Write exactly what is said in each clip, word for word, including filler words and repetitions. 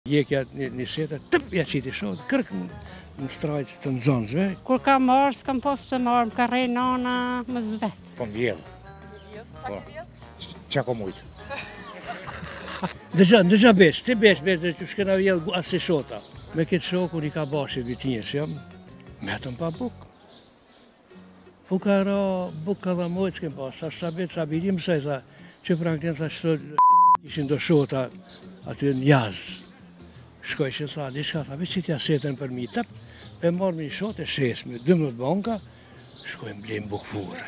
Jekja një seta, tëp, ja qiti shod, kërk në strajt të nxonxve. Kur kam marrë, s'kam pas të marrë, më ka rej nana më zvet. Kom vjedhë. Po, qa kom ujtë? Dëgja, dëgja besh, ti besh, besh, që shkena vjedhë asë si shota. Me këtë shoku një ka bashi vitinjës jam, me atëm pa buk. Po ka ra, buk ka dha mojtë s'kem pas, sa shabet, shabirim, sa i tha, që prankten sa shtë, ishin do shota aty në jazë. Shkoj që tha, di shka tha, veç që t'ja setën për mi tëp, pe marrë me një shot e shesme, dëmët banka, shkoj mblejmë bukfure.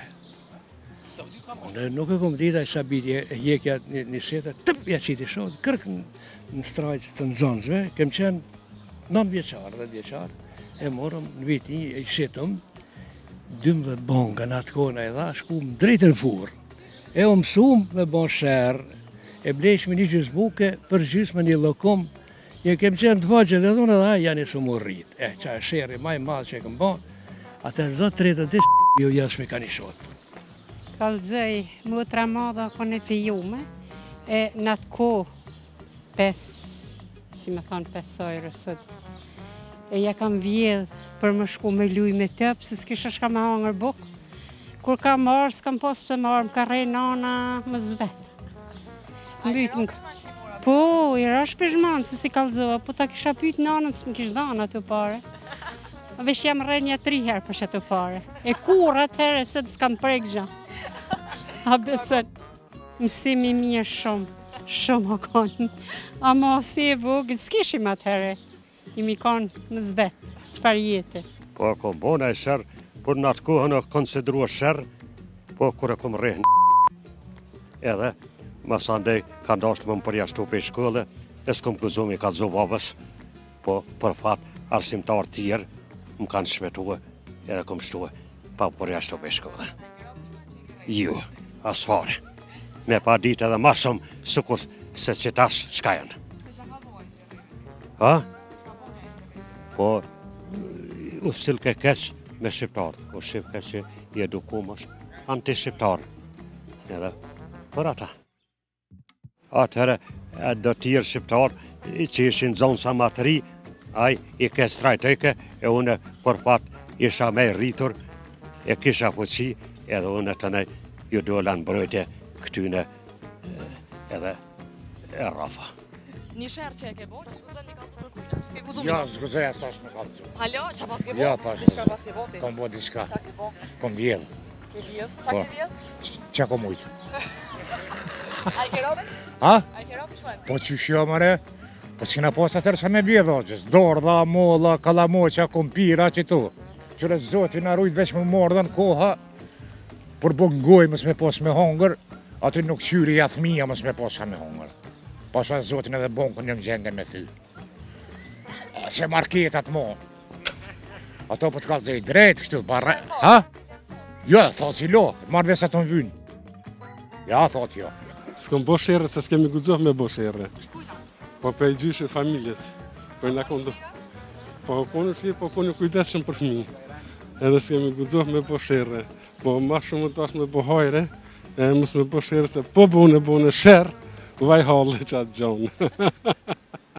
Unë nuk e kom dita i sabiti e jekja një setën, tëp, ja qiti shot, kërk në strajt të nxonxve, kem qenë nëntë vjeqarë dhe vjeqarë, e morëm në vit një, e shetëm, dëmët banka në atë kona e dha, shkum drejtë në furë. E o mësum me bon shërë, e blejshme një gjysë buke, për gjysme një lokom. Je kem qenë të vajgjel edhe unë edhe a janë e su më rritë. E, qa e shërë maj madhë që e kem bon, atë është do të tretë të shë, jo jasme ka një shotë. Kalëzëj, mutra madha kone fijume, e në atë ko, pes, si me thonë pesojrë sot, e ja kam vjedhë për më shku me luj me tëpë, se s'kisha shka me hangër bukë. Kur kam marrë, s'kam pas të marrë, më ka rej nana më zvetë. Mbytë më Po, i rash pishmanë, se si kalëzova, po ta kisha pyt nanën, s'më kish dhanë atë pare. A vesh jam rrej një tri herë për që atë pare. E kur atëherë se të s'kam prek gja. A besën, mësimi mirë shumë, shumë o konë. A ma si e vogët, s'kishim atëherë, imi konë më zvetë, qëfar jetë. Po, kom bona e shërë, por në atë kohën e konsiderua shërë, po, kur e kom rejnë edhe, mas andej ka ndashtë më më përjashtu për shkolle, e s'kom gëzum i ka dzu babës, po për fat arsimtar tjerë më kanë shvetue edhe kom shtue pa përjashtu për shkolle. Ju, as fare, me pa ditë edhe ma shumë sukur se që tash qka janë. Ha? Po, u sil ke keq me shqiptarë, u shqip ke që i edukum është anti-shqiptarë, edhe për ata. Atëherë, do tjerë shqiptarë që ishin zonë sa më të ri, aj i ke strajtëjke, e une për fat isha me rritur, e kisha fuqi, edhe une të ne ju dola në brojtje këtyne edhe e rafa. Një shërë që e ke bo, që s'guzën mi kalëzu për kujna, që s'ke guzu mi Ja, kalëzu? s'guzoj e sash me kalëzu. Halo, që pas ke bo? Ja, pas. Dishka pas ke bo ti? Kom bo diçka. Qa ke bo? Kom vjedhë. Ke vjedhë? Qa ke vjedhë? Qa kom ujtë? A i ke robin? Ha? A i ke robin shmën? Po që shjo mëre, po s'kina pas atër sa me vjedhë oqës. Dordha, molla, kalamoqa, kompira, që tu. Qëre zotin arrujt veç më mordën koha, për bo ngoj mës me pas me hongër, aty nuk qyri jathmija mës me pas me hongër. Pasa zotin edhe bonkën një gjende me thy. Se marketat mo. Ato po t'kallë zej drejt, kështu, barra... Ha? Jo, thot si lo, marrë vesa të në vynë. Ja, thot jo. S'kom bo shere, se s'kemi guzoh me bo shere. Po pe i gjyshe familjes. Po i nakon do... Po konu që po konu kujdeshëm për fmi. Edhe s'kemi guzoh me bo shere. Po ma shumë të ashtë me bo hajre, e mus me bo shere se po bone bone shere, vaj halë që atë gjonë.